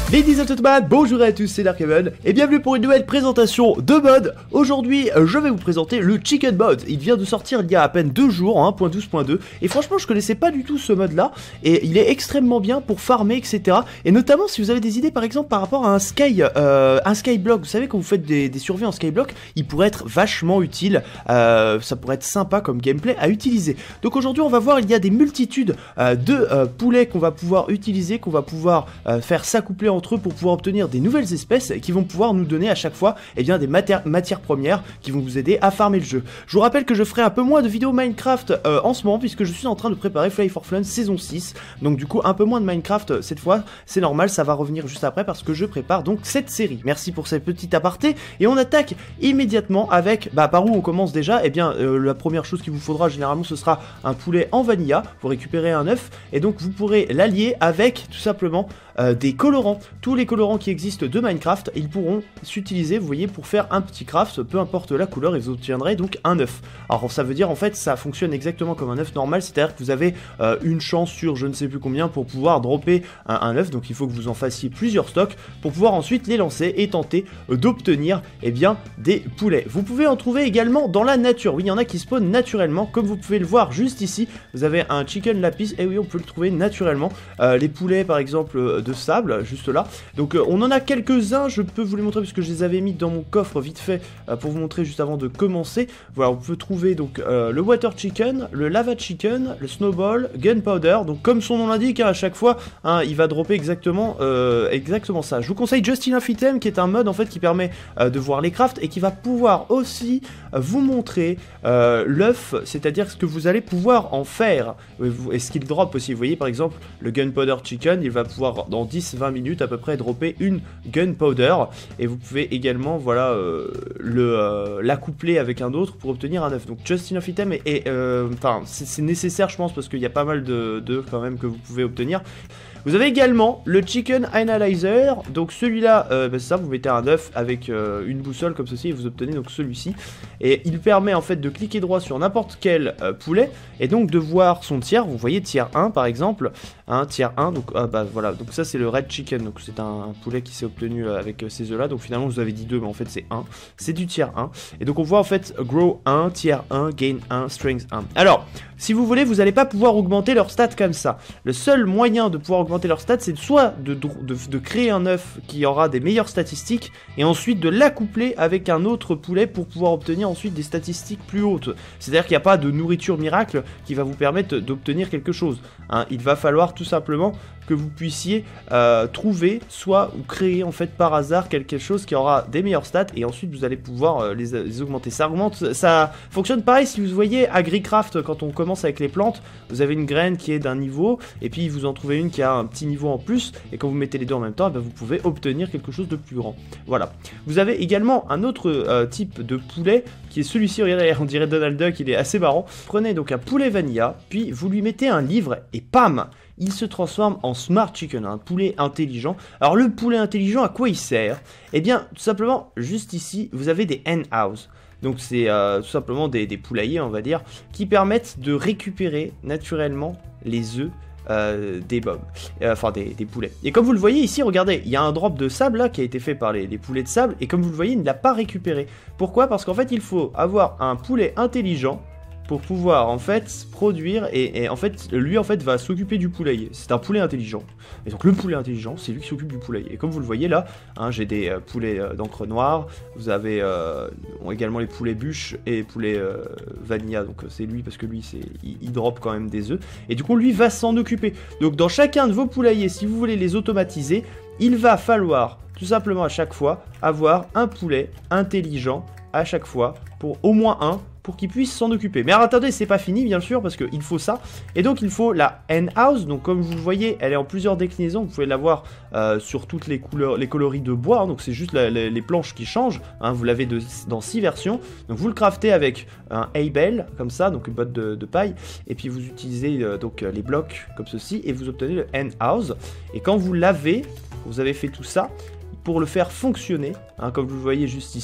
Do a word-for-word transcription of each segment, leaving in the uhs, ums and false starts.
Ladies and gentlemen, bonjour à tous, c'est Darkhaven et bienvenue pour une nouvelle présentation de mod. Aujourd'hui, je vais vous présenter le Chicken Mod. Il vient de sortir il y a à peine deux jours, hein, point douze point deux. Et franchement, je connaissais pas du tout ce mod là. Et il est extrêmement bien pour farmer, et cetera. Et notamment si vous avez des idées par exemple par rapport à un Sky, euh, un Skyblock. Vous savez, quand vous faites des, des survies en Skyblock, il pourrait être vachement utile. Euh, ça pourrait être sympa comme gameplay à utiliser. Donc aujourd'hui, on va voir, il y a des multitudes euh, de euh, poulets qu'on va pouvoir utiliser, qu'on va pouvoir euh, faire s'accoupler en entre eux pour pouvoir obtenir des nouvelles espèces qui vont pouvoir nous donner à chaque fois eh bien, des matières, matières premières qui vont vous aider à farmer le jeu. Je vous rappelle que je ferai un peu moins de vidéos Minecraft euh, en ce moment puisque je suis en train de préparer Fly for Fun saison six, donc du coup un peu moins de Minecraft euh, cette fois, c'est normal, ça va revenir juste après parce que je prépare donc cette série. Merci pour cette petite aparté et on attaque immédiatement avec, bah par où on commence déjà, eh bien euh, la première chose qu'il vous faudra généralement ce sera un poulet en vanilla, vous récupérez un œuf et donc vous pourrez l'allier avec tout simplement euh, des colorants. Tous les colorants qui existent de Minecraft, ils pourront s'utiliser, vous voyez, pour faire un petit craft, peu importe la couleur, et vous obtiendrez donc un œuf. Alors ça veut dire en fait, ça fonctionne exactement comme un œuf normal, c'est-à-dire que vous avez euh, une chance sur je ne sais plus combien pour pouvoir dropper un, un œuf, donc il faut que vous en fassiez plusieurs stocks pour pouvoir ensuite les lancer et tenter euh, d'obtenir eh bien des poulets. Vous pouvez en trouver également dans la nature, oui, il y en a qui spawnent naturellement, comme vous pouvez le voir juste ici, vous avez un chicken lapis, et oui, on peut le trouver naturellement, euh, les poulets par exemple de sable, juste là. Donc euh, on en a quelques-uns, je peux vous les montrer parce que je les avais mis dans mon coffre vite fait euh, pour vous montrer juste avant de commencer. Voilà, on peut trouver donc euh, le water chicken, le lava chicken, le snowball, gunpowder. Donc comme son nom l'indique, hein, à chaque fois, hein, il va dropper exactement, euh, exactement ça. Je vous conseille Just Enough Item qui est un mode en fait qui permet euh, de voir les crafts et qui va pouvoir aussi euh, vous montrer euh, l'œuf, c'est-à-dire ce que vous allez pouvoir en faire et ce qu'il drop aussi. Vous voyez par exemple le gunpowder chicken, il va pouvoir dans dix vingt minutes à peu près dropper une gunpowder et vous pouvez également voilà euh, le euh, l'accoupler avec un autre pour obtenir un œuf. Donc Just Enough Item et enfin euh, c'est nécessaire je pense parce qu'il y a pas mal de d'œufs quand même que vous pouvez obtenir. Vous avez également le Chicken Analyzer, donc celui-là, euh, bah c'est ça, vous mettez un œuf avec euh, une boussole comme ceci et vous obtenez donc celui-ci. Et il permet en fait de cliquer droit sur n'importe quel euh, poulet et donc de voir son tiers. Vous voyez tiers un par exemple, un tiers un, donc ah, bah voilà, donc ça c'est le Red Chicken, donc c'est un, un poulet qui s'est obtenu avec euh, ces œufs là, donc finalement je vous avais dit deux mais en fait c'est un, c'est du tiers un. Et donc on voit en fait Grow un, tiers un, Gain un, Strength un. Alors, si vous voulez, vous n'allez pas pouvoir augmenter leurs stats comme ça. Le seul moyen de pouvoir augmenter leurs stats, c'est soit de, de, de créer un œuf qui aura des meilleures statistiques, et ensuite de l'accoupler avec un autre poulet pour pouvoir obtenir ensuite des statistiques plus hautes. C'est-à-dire qu'il n'y a pas de nourriture miracle qui va vous permettre d'obtenir quelque chose. Hein. Il va falloir tout simplement que vous puissiez euh, trouver, soit ou créer en fait par hasard quelque chose qui aura des meilleures stats, et ensuite vous allez pouvoir euh, les, les augmenter. Ça augmente, ça fonctionne pareil si vous voyez AgriCraft, quand on commence avec les plantes, vous avez une graine qui est d'un niveau, et puis vous en trouvez une qui a un petit niveau en plus, et quand vous mettez les deux en même temps, eh bien, vous pouvez obtenir quelque chose de plus grand. Voilà. Vous avez également un autre euh, type de poulet, qui est celui-ci, regardez, on dirait Donald Duck, il est assez marrant. Prenez donc un poulet vanilla, puis vous lui mettez un livre, et pam, il se transforme en Smart Chicken, un poulet intelligent. Alors le poulet intelligent, à quoi il sert? Eh bien, tout simplement, juste ici, vous avez des hen house. Donc c'est euh, tout simplement des, des poulaillers, on va dire, qui permettent de récupérer naturellement les œufs Euh, des bobs, euh, enfin des, des poulets. Et comme vous le voyez ici, regardez, il y a un drop de sable là qui a été fait par les, les poulets de sable, et comme vous le voyez, il ne l'a pas récupéré. Pourquoi? Parce qu'en fait, il faut avoir un poulet intelligent pour pouvoir en fait produire, et, et en fait lui en fait va s'occuper du poulailler. C'est un poulet intelligent, et donc le poulet intelligent c'est lui qui s'occupe du poulailler. Et comme vous le voyez là, hein, j'ai des euh, poulets euh, d'encre noire, vous avez euh, également les poulets bûches et les poulets euh, vanilla, donc euh, c'est lui parce que lui c'est il, il drop quand même des œufs, et du coup lui va s'en occuper. Donc dans chacun de vos poulaillers, si vous voulez les automatiser, il va falloir tout simplement à chaque fois avoir un poulet intelligent à chaque fois, pour au moins un, pour qu'il puisse s'en occuper. Mais alors attendez, c'est pas fini bien sûr, parce qu'il faut ça, et donc il faut la hen house. Donc comme vous le voyez, elle est en plusieurs déclinaisons, vous pouvez la voir euh, sur toutes les couleurs, les coloris de bois, hein, donc c'est juste la, la, les planches qui changent, hein, vous l'avez dans six versions, donc vous le craftez avec un hay bale, comme ça, donc une botte de, de paille, et puis vous utilisez euh, donc les blocs comme ceci, et vous obtenez le hen house, et quand vous l'avez, vous avez fait tout ça, pour le faire fonctionner, hein, comme vous le voyez juste ici,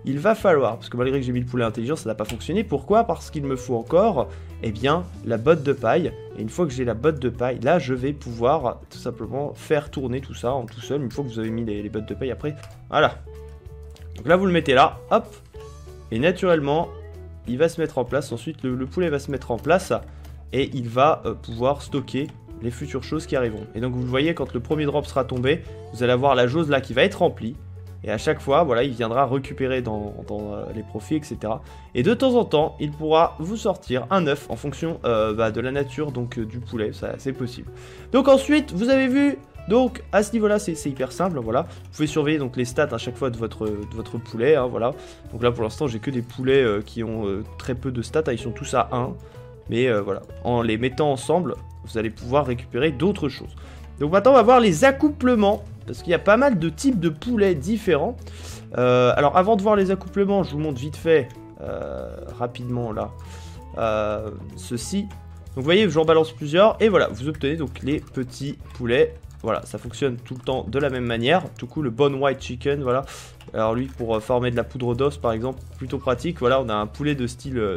il va falloir, parce que malgré que j'ai mis le poulet intelligent, ça n'a pas fonctionné. Pourquoi? Parce qu'il me faut encore, eh bien, la botte de paille. Et une fois que j'ai la botte de paille, là, je vais pouvoir tout simplement faire tourner tout ça en tout seul. Une fois que vous avez mis les, les bottes de paille après, voilà. Donc là, vous le mettez là, hop. Et naturellement, il va se mettre en place. Ensuite, le, le poulet va se mettre en place et il va euh, pouvoir stocker les futures choses qui arriveront. Et donc, vous le voyez, quand le premier drop sera tombé, vous allez avoir la jauge là qui va être remplie. Et à chaque fois, voilà, il viendra récupérer dans, dans euh, les profits, et cetera. Et de temps en temps, il pourra vous sortir un œuf en fonction euh, bah, de la nature donc euh, du poulet, ça c'est possible. Donc ensuite, vous avez vu, donc à ce niveau-là, c'est hyper simple, voilà. Vous pouvez surveiller donc les stats à chaque fois de votre, de votre poulet, hein, voilà. Donc là, pour l'instant, j'ai que des poulets euh, qui ont euh, très peu de stats, hein, ils sont tous à un. Mais euh, voilà, en les mettant ensemble, vous allez pouvoir récupérer d'autres choses. Donc maintenant, on va voir les accouplements. Parce qu'il y a pas mal de types de poulets différents. Euh, alors avant de voir les accouplements, je vous montre vite fait, euh, rapidement là, euh, ceci. Donc vous voyez, j'en balance plusieurs, et voilà, vous obtenez donc les petits poulets. Voilà, ça fonctionne tout le temps de la même manière. Tout coup, le Bone White Chicken, voilà. Alors lui, pour euh, former de la poudre d'os, par exemple, plutôt pratique. Voilà, on a un poulet de style... Euh,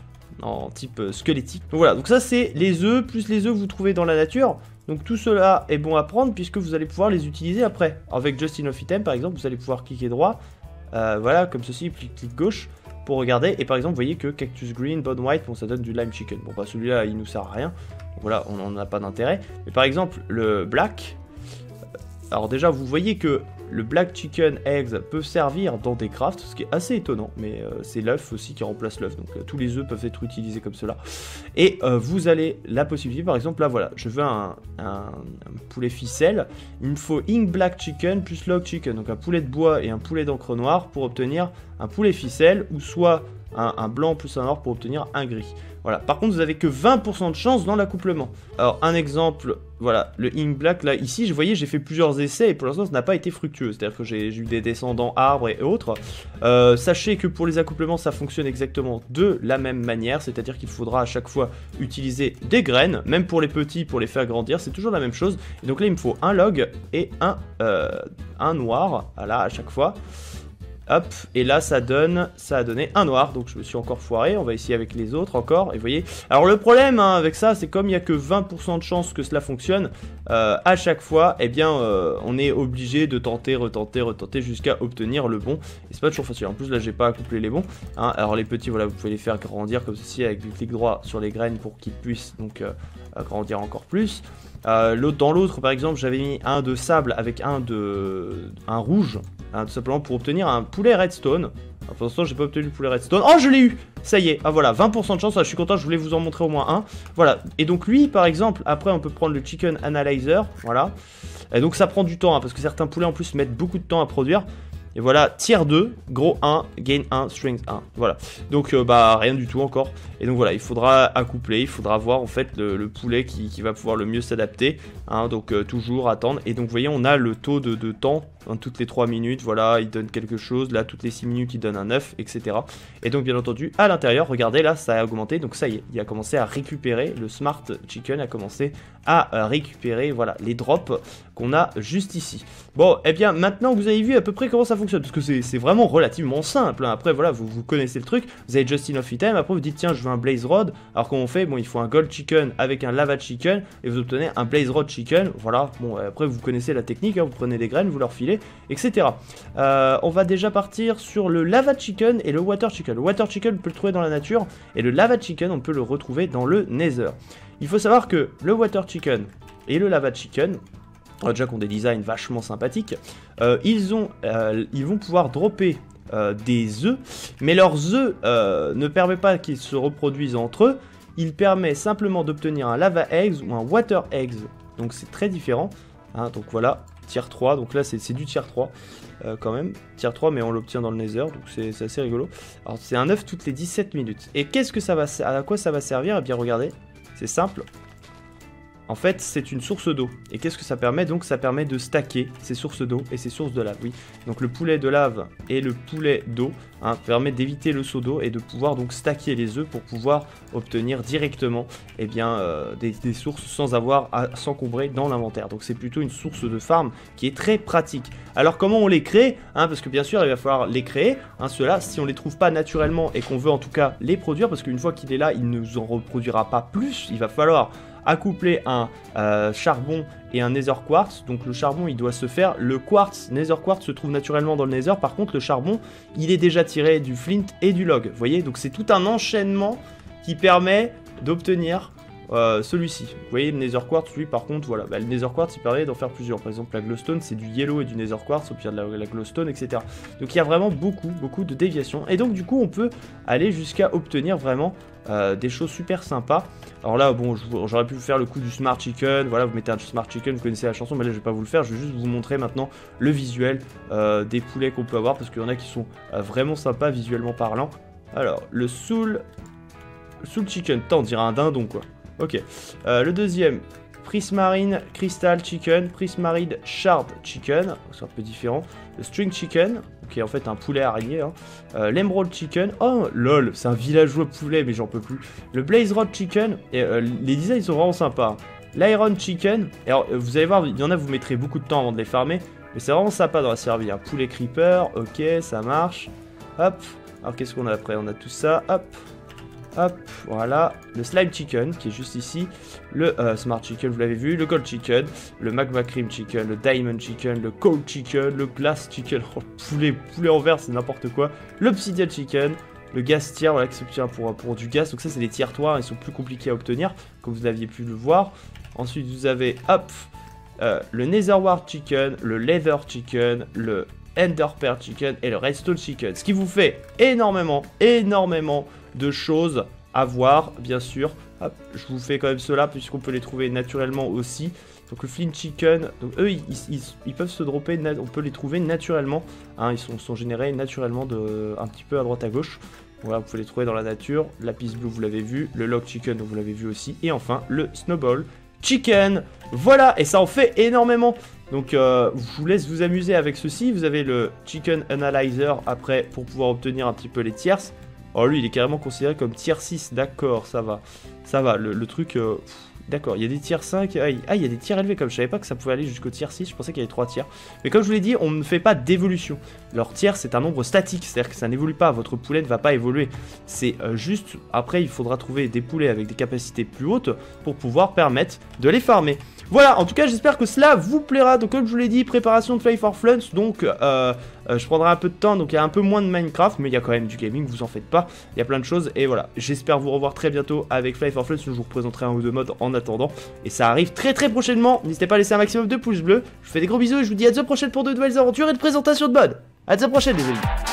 en type euh, squelettique. Donc voilà, donc ça c'est les œufs, plus les œufs que vous trouvez dans la nature. Donc tout cela est bon à prendre puisque vous allez pouvoir les utiliser après. Avec Just Enough Item par exemple, vous allez pouvoir cliquer droit, euh, voilà, comme ceci, puis clic gauche pour regarder. Et par exemple, vous voyez que Cactus Green, Bone White, bon ça donne du Lime Chicken. Bon bah celui-là il nous sert à rien, donc voilà, on n'en a pas d'intérêt. Mais par exemple, le Black, alors déjà vous voyez que le Black Chicken Eggs peut servir dans des crafts, ce qui est assez étonnant, mais euh, c'est l'œuf aussi qui remplace l'œuf, donc euh, tous les œufs peuvent être utilisés comme cela. Et euh, vous avez la possibilité, par exemple, là voilà, je veux un, un, un poulet ficelle, il me faut Ink Black Chicken plus Log Chicken, donc un poulet de bois et un poulet d'encre noire pour obtenir un poulet ficelle, ou soit un, un blanc plus un noir pour obtenir un gris. Voilà. Par contre, vous avez que vingt pour cent de chance dans l'accouplement. Alors, un exemple, voilà, le Ink Black, là, ici, je voyais, j'ai fait plusieurs essais et pour l'instant, ça n'a pas été fructueux. C'est-à-dire que j'ai eu des descendants arbres et autres. Euh, sachez que pour les accouplements, ça fonctionne exactement de la même manière. C'est-à-dire qu'il faudra à chaque fois utiliser des graines, même pour les petits, pour les faire grandir. C'est toujours la même chose. Et donc là, il me faut un log et un, euh, un noir, voilà, à chaque fois. Hop, et là ça donne, ça a donné un noir, donc je me suis encore foiré, on va essayer avec les autres encore, et vous voyez, alors le problème hein, avec ça, c'est comme il n'y a que vingt pour cent de chance que cela fonctionne, euh, à chaque fois, eh bien, euh, on est obligé de tenter, retenter, retenter, jusqu'à obtenir le bon, et c'est pas toujours facile, en plus là j'ai pas accouplé les bons, hein. Alors les petits, voilà, vous pouvez les faire grandir comme ceci, avec du clic droit sur les graines pour qu'ils puissent donc euh, grandir encore plus. Euh, l'autre, dans l'autre, par exemple, j'avais mis un de sable avec un de un rouge, hein, tout simplement pour obtenir un poulet redstone. Alors, pour l'instant, j'ai pas obtenu le poulet redstone. Oh, je l'ai eu! Ça y est, ah voilà, vingt pour cent de chance, ah, je suis content, je voulais vous en montrer au moins un. Voilà, et donc lui, par exemple, après, on peut prendre le Chicken Analyzer, voilà. Et donc ça prend du temps, hein, parce que certains poulets en plus mettent beaucoup de temps à produire. Et voilà, tier deux, gros un, gain un, strength un. Voilà. Donc, euh, bah, rien du tout encore. Et donc, voilà, il faudra accoupler, il faudra voir, en fait, le, le poulet qui, qui va pouvoir le mieux s'adapter. Hein, donc, euh, toujours attendre. Et donc, vous voyez, on a le taux de, de temps. Hein, toutes les trois minutes, voilà, il donne quelque chose. Là, toutes les six minutes, il donne un œuf, et cetera. Et donc, bien entendu, à l'intérieur, regardez, là, ça a augmenté. Donc, ça y est, il a commencé à récupérer. Le Smart Chicken a commencé à récupérer, voilà, les drops qu'on a juste ici. Bon, et eh bien, maintenant que vous avez vu à peu près comment ça fonctionne, parce que c'est vraiment relativement simple, hein. Après, voilà, vous, vous connaissez le truc, vous avez Just Enough Item, après vous dites, tiens, je veux un Blaze Rod, alors comment on fait? Bon, il faut un Gold Chicken avec un Lava Chicken, et vous obtenez un Blaze Rod Chicken, voilà, bon, après, vous connaissez la technique, hein, vous prenez des graines, vous leur filez, et cetera. Euh, on va déjà partir sur le Lava Chicken et le Water Chicken. Le Water Chicken, on peut le trouver dans la nature, et le Lava Chicken, on peut le retrouver dans le Nether. Il faut savoir que le Water Chicken et le Lava Chicken, déjà qui ont des designs vachement sympathiques, euh, ils, ont, euh, ils vont pouvoir dropper euh, des œufs, mais leurs œufs euh, ne permettent pas qu'ils se reproduisent entre eux, ils permettent simplement d'obtenir un Lava Eggs ou un Water Eggs, donc c'est très différent, hein, donc voilà, tier trois, donc là c'est du tier trois euh, quand même, tier trois mais on l'obtient dans le Nether, donc c'est assez rigolo. Alors c'est un œuf toutes les dix-sept minutes, et qu'est-ce que ça va, à quoi ça va servir? Eh bien regardez, c'est simple. en fait, c'est une source d'eau. Et qu'est-ce que ça permet? Donc, ça permet de stacker ces sources d'eau et ces sources de lave, oui. Donc, le poulet de lave et le poulet d'eau hein, permet d'éviter le saut d'eau et de pouvoir donc stacker les œufs pour pouvoir obtenir directement eh bien, euh, des, des sources sans avoir à s'encombrer dans l'inventaire. Donc, c'est plutôt une source de farm qui est très pratique. Alors, comment on les crée hein, parce que bien sûr, il va falloir les créer. Hein, ceux-là, si on les trouve pas naturellement et qu'on veut en tout cas les produire, parce qu'une fois qu'il est là, il ne nous en reproduira pas plus. Il va falloir accoupler un euh, charbon et un nether quartz. Donc le charbon il doit se faire, le quartz, nether quartz se trouve naturellement dans le nether, par contre le charbon il est déjà tiré du flint et du log, vous voyez, donc c'est tout un enchaînement qui permet d'obtenir euh, celui-ci. Vous voyez le nether quartz lui par contre voilà, bah, le nether quartz il permet d'en faire plusieurs, par exemple la glowstone c'est du yellow et du nether quartz au pire de la, la glowstone etc. Donc il y a vraiment beaucoup beaucoup de déviations et donc du coup on peut aller jusqu'à obtenir vraiment Euh, des choses super sympas. Alors là, bon, j'aurais pu vous faire le coup du Smart Chicken. Voilà, vous mettez un Smart Chicken, vous connaissez la chanson, mais là, je vais pas vous le faire. Je vais juste vous montrer maintenant le visuel euh, des poulets qu'on peut avoir parce qu'il y en a qui sont euh, vraiment sympas visuellement parlant. Alors, le Soul, Soul Chicken, tant on dirait un dindon quoi. Ok. Euh, le deuxième, Prismarine Crystal Chicken, Prismarine Shard Chicken, c'est un peu différent. Le String Chicken, qui est en fait un poulet araignée. Hein. Euh, L'Emerald Chicken, oh lol, c'est un villageois poulet, mais j'en peux plus. Le Blaze Rod Chicken, et, euh, les designs sont vraiment sympas. L'Iron Chicken, et alors vous allez voir, il y en a vous mettrez beaucoup de temps avant de les farmer, mais c'est vraiment sympa dans la survie. Hein. Poulet Creeper, ok, ça marche. Hop, alors qu'est-ce qu'on a après? On a tout ça, hop. Hop, voilà, le Slime Chicken qui est juste ici, le euh, Smart Chicken, vous l'avez vu, le Gold Chicken, le Magma Cream Chicken, le Diamond Chicken, le Cold Chicken, le Glass Chicken, oh, poulet, poulet en verre, c'est n'importe quoi, l'Obsidian Chicken, le Gas Tier, voilà, qui s'obtient pour, pour du gaz, donc ça c'est les tiers toits, ils sont plus compliqués à obtenir, comme vous aviez pu le voir. Ensuite vous avez, hop, euh, le Netherward Chicken, le Leather Chicken, le Ender Pearl Chicken et le Redstone Chicken, ce qui vous fait énormément, énormément de choses à voir, bien sûr. Hop, je vous fais quand même cela puisqu'on peut les trouver naturellement aussi. Donc le Flint Chicken, donc eux ils, ils, ils peuvent se dropper, on peut les trouver naturellement. Hein, ils sont, sont générés naturellement de, un petit peu à droite à gauche. Voilà, vous pouvez les trouver dans la nature. Lapis Blue, vous l'avez vu. Le Log Chicken, donc vous l'avez vu aussi. Et enfin, le Snowball Chicken. Voilà, et ça en fait énormément. Donc euh, je vous laisse vous amuser avec ceci. Vous avez le Chicken Analyzer après pour pouvoir obtenir un petit peu les tierces. Oh lui il est carrément considéré comme tier six, d'accord, ça va. Ça va, le, le truc... Euh, d'accord, il y a des tiers cinq, ah il y a des tiers élevés comme je savais pas que ça pouvait aller jusqu'au tier six, je pensais qu'il y avait trois tiers. Mais comme je vous l'ai dit, on ne fait pas d'évolution. Leur tiers c'est un nombre statique, c'est-à-dire que ça n'évolue pas, votre poulet ne va pas évoluer. C'est euh, juste, après il faudra trouver des poulets avec des capacités plus hautes pour pouvoir permettre de les farmer. Voilà, en tout cas j'espère que cela vous plaira. Donc comme je vous l'ai dit, préparation de Fly for Flunch, donc euh, euh, je prendrai un peu de temps, donc il y a un peu moins de Minecraft, mais il y a quand même du gaming, vous en faites pas, il y a plein de choses, et voilà, j'espère vous revoir très bientôt avec Fly for Flunch, je vous représenterai un ou deux modes en attendant, et ça arrive très très prochainement, n'hésitez pas à laisser un maximum de pouces bleus, je vous fais des gros bisous et je vous dis à la prochaine pour de nouvelles aventures et de présentation de modes. À la prochaine les amis.